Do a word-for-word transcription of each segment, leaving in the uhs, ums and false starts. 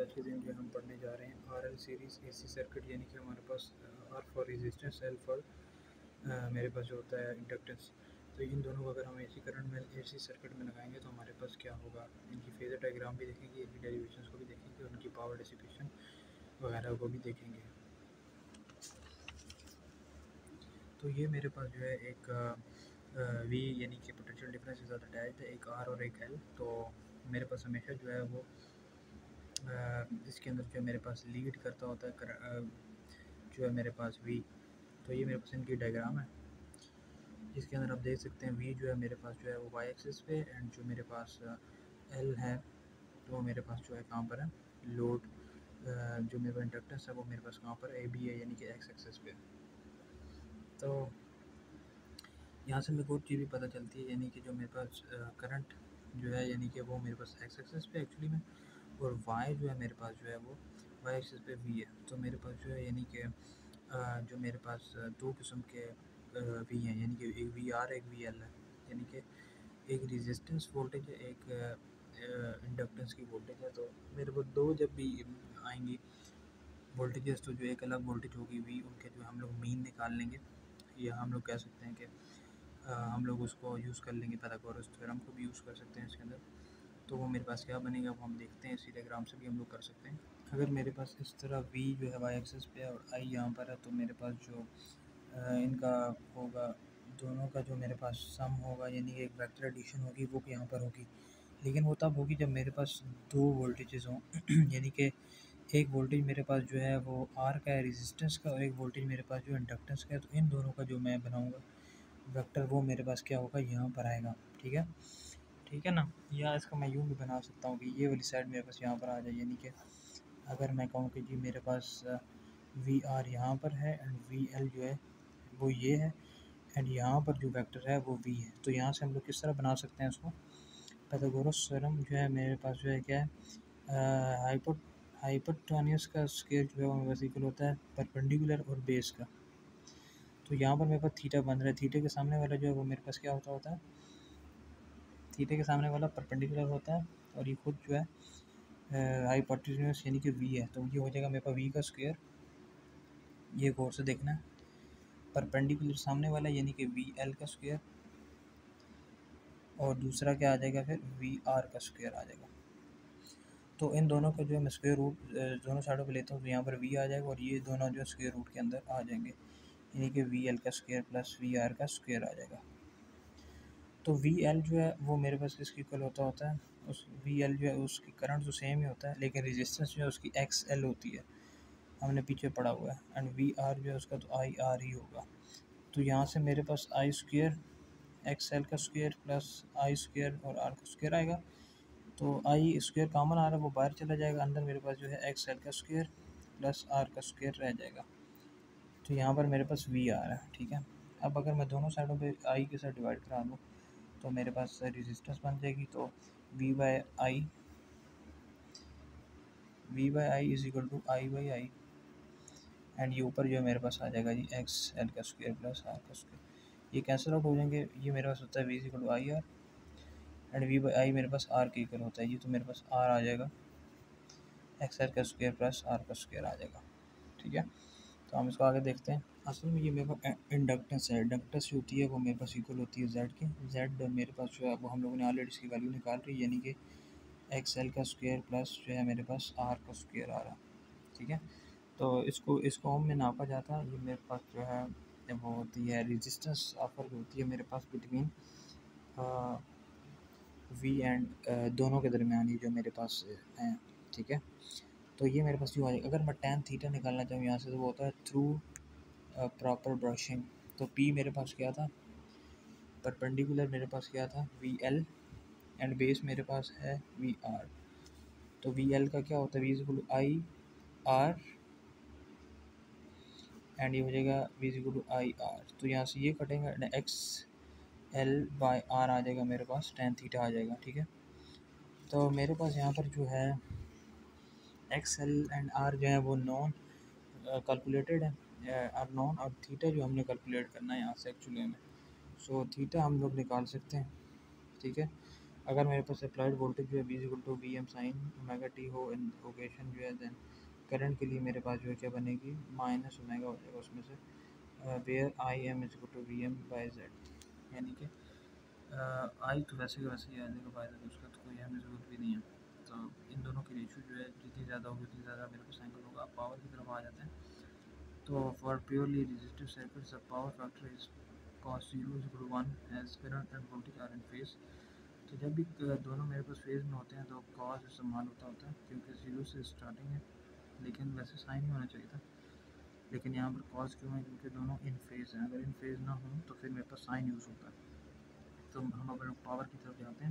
आज के दिन जो हम पढ़ने जा रहे हैं R L series AC circuit, यानी कि हमारे पास R for resistance, L for मेरे पास जो होता है इंडक्टेंस। तो इन दोनों को अगर हम एसी करंट में एसी सर्किट में लगाएंगे तो हमारे पास क्या होगा, इनकी फेजर डायग्राम भी देखेंगे, इनकी डेरिवेशंस को भी देखेंगे, उनकी पावर डिसिपेशन वगैरह को भी देखेंगे। तो ये मेरे पास जो है एक वी यानी कि पोटेंशियल डिफरेंस के साथ अटैच्ड है, एक आर और एक एल। तो मेरे पास हमेशा जो है वो आ, इसके अंदर जो मेरे पास लीड करता होता है कर, आ, जो है मेरे पास वी। तो ये मेरे पास इनकी डायग्राम है, जिसके अंदर आप देख सकते हैं वी जो है मेरे पास जो है वो वाई एक्सिस पे, एंड जो मेरे पास एल है तो वो मेरे पास जो है कहाँ पर है, लोड जो मेरा इंडक्टेंस है वो मेरे पास कहाँ पर ए बी है, यानी कि एक्स एक्सिस पे। तो यहाँ से मेरे को और चीज़ भी पता चलती है, यानी कि जो मेरे पास करंट जो है यानी कि वो मेरे पास एक्स एक्सिस पे एक्चुअली में, और वाई जो है मेरे पास जो है वो वाई एक्सिस पे वी है। तो मेरे पास जो है यानी कि जो मेरे पास दो किस्म के वी हैं, यानी कि एक वी आर एक वी एल है, यानी कि एक रेजिस्टेंस वोल्टेज है, एक इंडक्टेंस की वोल्टेज है। तो मेरे को दो जब भी आएंगी वोल्टेजेस, तो जो एक अलग वोल्टेज होगी वी, उनके जो हम लोग मीन निकाल लेंगे, या हम लोग कह सकते हैं कि हम लोग उसको यूज़ कर लेंगे, पाइथागोरस थ्योरम को भी यूज़ कर सकते हैं इसके अंदर। तो वो मेरे पास क्या बनेगा वो हम देखते हैं, इसी डायग्राम से भी हम लोग कर सकते हैं। अगर मेरे पास इस तरह v जो है वाई एक्सिस पे और i यहाँ पर है, तो मेरे पास जो इनका होगा दोनों का जो मेरे पास सम होगा, यानी कि एक वेक्टर एडिशन होगी, वो यहाँ पर होगी। लेकिन वो तब होगी जब मेरे पास दो वोल्टेजेस हों यानी कि एक वोल्टेज मेरे पास जो है वो आर का है रेजिस्टेंस का, और एक वोल्टेज मेरे पास जो इंडक्टेंस का है। तो इन दोनों का जो मैं बनाऊँगा वेक्टर वो मेरे पास क्या होगा, यहाँ पर आएगा। ठीक है ठीक है ना। या इसका मैं यूँ भी बना सकता हूँ कि ये वाली साइड मेरे पास यहाँ पर आ जाए, यानी कि अगर मैं कहूँ कि जी मेरे पास वी आर यहाँ पर है एंड वी एल जो है वो ये है, एंड यहाँ पर जो वेक्टर है वो वी है। तो यहाँ से हम लोग किस तरह बना सकते हैं इसको, पाइथागोरस थ्योरम जो है मेरे पास जो है क्या है, हाइपोट हाइपोटेन्यूस का स्क्वायर जो है वो मेरे पास इक्वल होता है परपेंडिकुलर और बेस का। तो यहाँ पर मेरे पास थीटा बन रहा है, थीटे के सामने वाला जो है वो मेरे पास क्या होता होता है, थीटे के सामने वाला परपेंडिकुलर होता है, और ये खुद जो है हाइपोटेन्यूस यानी कि वी है। तो ये हो जाएगा मेरे पास वी का स्क्वायर, ये गौर से देखना है, परपेंडिकुलर सामने वाला यानी कि वी एल का स्क्वायर, और दूसरा क्या आ जाएगा फिर वी आर का स्क्वायर आ जाएगा। तो इन दोनों का जो है मैं स्क्वायर रूट दोनों साइडों पे लेता हूँ, तो यहाँ पर वी आ जाएगा, और ये दोनों जो स्क्वायर रूट के अंदर आ जाएंगे, यानी कि वी एल का स्क्वायर प्लस वी आर का स्क्वायर आ जाएगा। तो वी एल जो है वो मेरे पास किसकी इक्वल होता होता है, उस वी एल जो है उसकी करंट तो सेम ही होता है, लेकिन रेजिस्टेंस जो है उसकी एक्स एल होती है, हमने पीछे पढ़ा हुआ है, एंड वी आर जो है उसका तो आई आर ही होगा। तो यहाँ से मेरे पास आई स्क्वायर एक्स एल का स्क्वायर प्लस आई स्क्वायर और आर का स्क्वायर आएगा। तो आई स्क्वायर कॉमन आ रहा है वो बाहर चला जाएगा, अंदर मेरे पास जो है एक्स एल का स्क्वायर प्लस आर का स्क्वायर रह जाएगा। तो यहाँ पर मेरे पास वी आ रहा है। ठीक है, अब अगर मैं दोनों साइडों पे आई के साथ डिवाइड करा दूँ तो मेरे पास रेजिस्टेंस बन जाएगी। तो V by I V by I is equal to I by I, and ये ऊपर जो है मेरे पास आ जाएगा जी एक्स एल का स्क्वायर प्लस आर का स्क्वायर, ये कैंसिल आउट हो जाएंगे। ये मेरे पास होता है V is equal to I R, and V by I मेरे पास आर के इक्वल होता है, ये तो मेरे पास आर आ जाएगा, एक्स एल का स्क्वायर प्लस आर का स्क्वायर आ जाएगा। ठीक है, तो हम इसको आगे देखते हैं। असल में ये मेरे पास इंडक्टेंस है, इंडक्टेंस जो होती है वो मेरे पास इक्वल होती है जेड के, जेड मेरे पास जो है वो हम लोगों ने ऑलरेडी इसकी वैल्यू निकाल रही है, यानी कि एक्स एल का स्क्वायर प्लस जो है मेरे पास आर का स्क्वायर आ रहा है। ठीक है, तो इसको इसको ओम में नापा जाता है। ये मेरे पास जो है वो होती है रेजिस्टेंस ऑफर होती है मेरे पास बिटवीन वी एंड दोनों के दरमियान ही जो मेरे पास हैं। ठीक है, तो ये मेरे पास यूँ आ जाएगा। अगर मैं टेन थीटा निकालना चाहूँ यहाँ से तो वो होता है थ्रू प्रॉपर ब्रशिंग। तो पी मेरे पास क्या था, परपेंडिकुलर मेरे पास क्या था वी एल, एंड बेस मेरे पास है वी आर। तो वी एल का क्या होता है V is equal to I R, and ये हो जाएगा V is equal to I R. तो यहाँ से ये कटेगा, एक्स एल बाई आर आ जाएगा मेरे पास, टेन थीटा आ जाएगा। ठीक है, तो मेरे पास यहाँ पर जो है एक्स एल एंड आर जो है वो नॉन कैलकुलेटेड है, आर नॉन, और थीटा जो हमने कैलकुलेट करना है यहाँ से एक्चुअली में। सो थीटा हम लोग निकाल सकते हैं। ठीक है, अगर मेरे पास अप्लाइड वोल्टेज जो है V equal to V M sine omega T हो इन लोकेशन जो है, देन करंट के लिए मेरे पास जो है क्या बनेगी, माइनस ओमेगा हो जाएगा उसमें से, where I M is equal to V M by Z, यानी कि आई तो वैसे का वैसे ही आ जाएगा बाई जेड, उसका तो कोई हमें ज़रूरत भी नहीं है। तो इन दोनों की रेशो जो है जितनी ज़्यादा होगी उतनी ज़्यादा मेरे पास एंगल होगा। आप पावर की तरफ आ जाते हैं, तो for purely resistive circuits the power factor is cos zero is equal to one as current and voltage are in phase। तो जब भी दोनों मेरे पास फेज़ में होते हैं तो कॉस इस्तेमाल होता होता है, क्योंकि ज़ीरो से स्टार्टिंग है, लेकिन वैसे साइन ही होना चाहिए था, लेकिन यहाँ पर कॉस क्यों है, क्योंकि दोनों इन फेज़ हैं। अगर इन फेज़ ना हो तो फिर मेरे पास साइन यूज़ होता है। तो हम अगर पावर की तरफ जाते हैं,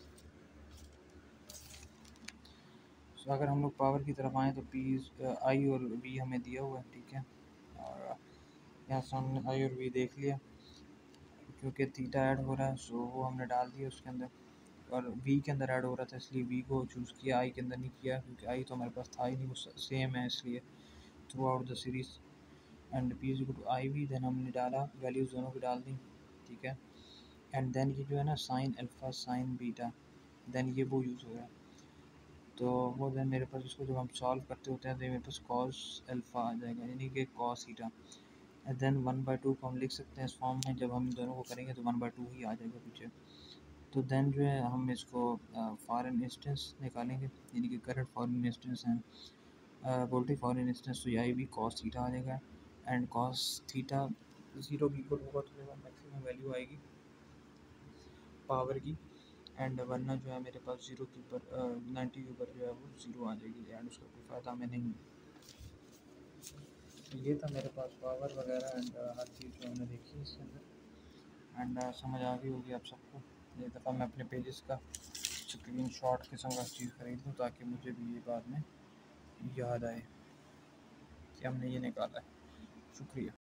तो अगर हम लोग पावर की तरफ आएँ तो पी आई और वी हमें दिया हुआ है, ठीक है, और यहाँ से हमने आई और वी देख लिया, क्योंकि थीटा ऐड हो रहा है सो वो हमने डाल दिया उसके अंदर, और वी के अंदर ऐड हो रहा था इसलिए वी को चूज़ किया, आई के अंदर नहीं किया, क्योंकि आई तो हमारे पास था ही नहीं, वो सेम है इसलिए throughout the series. And P is equal to I V, then हमने डाला वैल्यूज़ दोनों की डाल दी, ठीक है। एंड देन ये जो है ना sine alpha sine beta, then ये वो यूज़ हो रहा है, तो वो देन मेरे पास इसको जब हम सॉल्व करते होते हैं तो मेरे पास कॉस अल्फ़ा आ जाएगा, यानी कि cos theta. And then one by two को हम लिख सकते हैं इस फॉर्म में, जब हम दोनों को करेंगे तो वन बाई टू ही आ जाएगा पीछे। तो देन जो है हम इसको फॉरेन इंस्टेंस निकालेंगे, यानी कि करंट फॉरेन इंस्टेंस है वोल्टेज फॉरेन इंस्टेंस, तो आई भी कॉस थीटा आ जाएगा। एंड कॉस थीटा ज़ीरो की इक्वल होगा तो मेरे मैक्सिमम वैल्यू आएगी पावर की, एंड वरना जो है मेरे पास ज़ीरो के ऊपर नाइन्टी के ऊपर जो है वो ज़ीरो आ जाएगी, एंड उसका कोई फ़ायदा हमें नहीं है। तो ये था मेरे पास पावर वगैरह एंड हर चीज़ जो हमने देखी इसके अंदर, एंड uh, समझ आ गई होगी आप सबको। एक दफ़ा मैं अपने पेजेस का स्क्रीन शॉट किस्म का चीज़ खरीद लूँ ताकि मुझे भी ये बाद में याद आए कि हमने ये निकाला है। शुक्रिया।